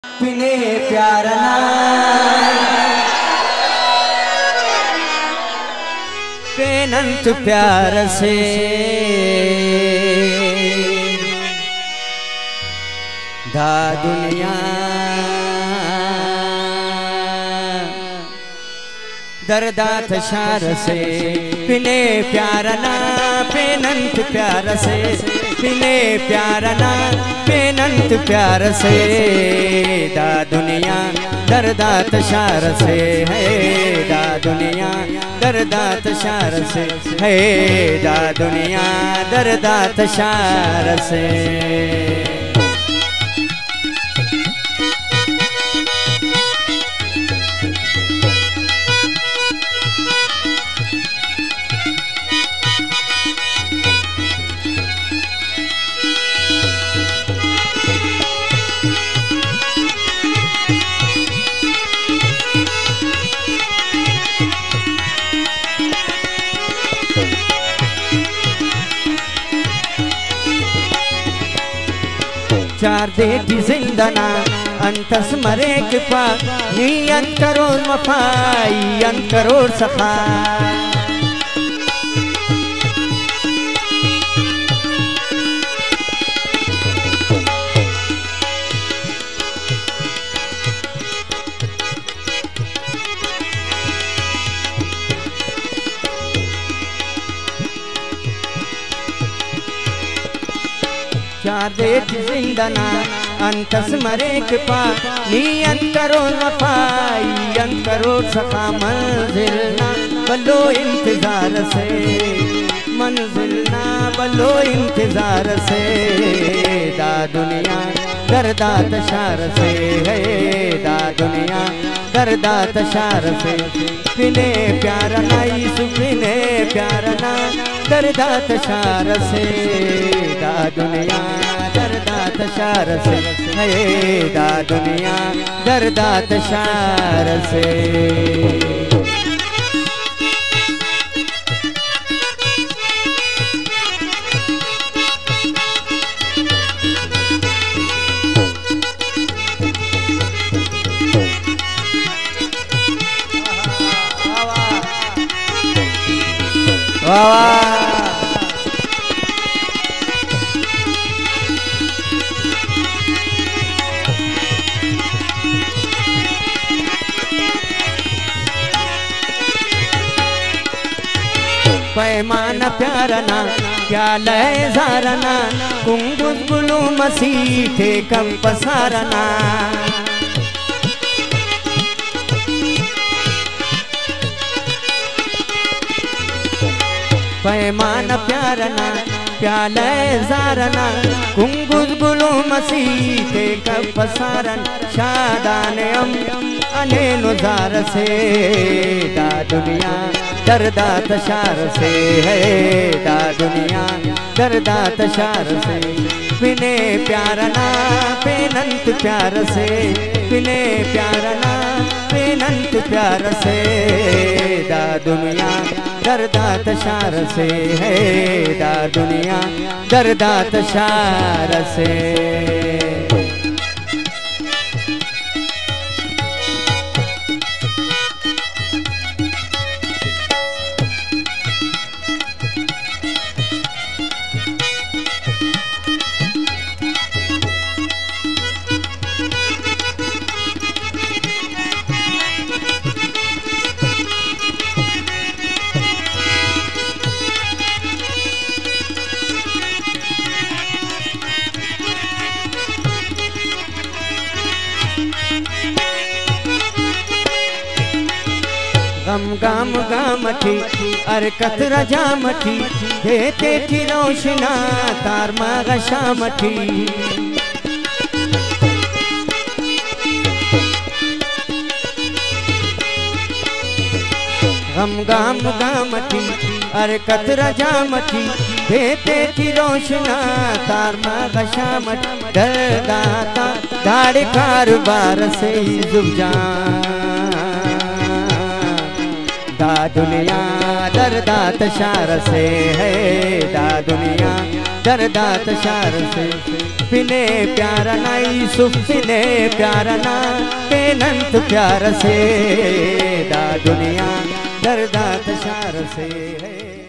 पिने प्यार ना बेनंत प्यार से दा दुनिया दर्दात शार से पिने प्यार ना बेनंत प्यार से पिने प्यार ना बेनंत प्यार से दा दुनिया दर्दात शार से है दा दुनिया दर्दात शार से है दा दुनिया दर्दात शार से। चार देती जिंदना अंतस मरे के पा नी अंत करोड़ मफाई अंत करोड़ सफा चार देती जिंदना अंतस मरे के पा नी अंत करोड़ वफाई अंत करोड़ सफा मंजिल ना बलो इंतजार से मंजिल ना बलो इंतजार से दा दुनिया दर्दात शार से है दा दुनिया दर्दात शार से पिने प्यार नाई सुपिने प्यार ना दर्दात शार से दा दुनिया दर्दात शार से है दा दुनिया दर्दात शार से। पैमाना प्यारना प्याल जारना कुंगुस गुलू मसीठे कम पसारना पैमाना प्यारना प्याल जारना कुंगुस गुलू मसीठे कम पसारन शादान अने नुजार से दा दुनिया दर्दात शार से है दा दुनिया दर्दात शार से पिने प्यार ना बेनंत प्यार से पिने प्यार ना बेनंत प्यार से दा दुनिया दर्दात शार से है दा दुनिया दर्दात शार से। गम गाम गामठी अरकत रजा मठी देते थी रोशना तार मागशा मठी गम गाम गामठी अरकत रजा मठी देते थी रोशना तार मागशा मठी दर्दाता दाड़ कारोबार से जुब जान दा दुनिया दरदात शार से है दा दुनिया दरदात शार से पिने प्यारा ना यूसुफ पिने प्यारा ना बेनंत प्यार से दा दुनिया दरदात शार से है।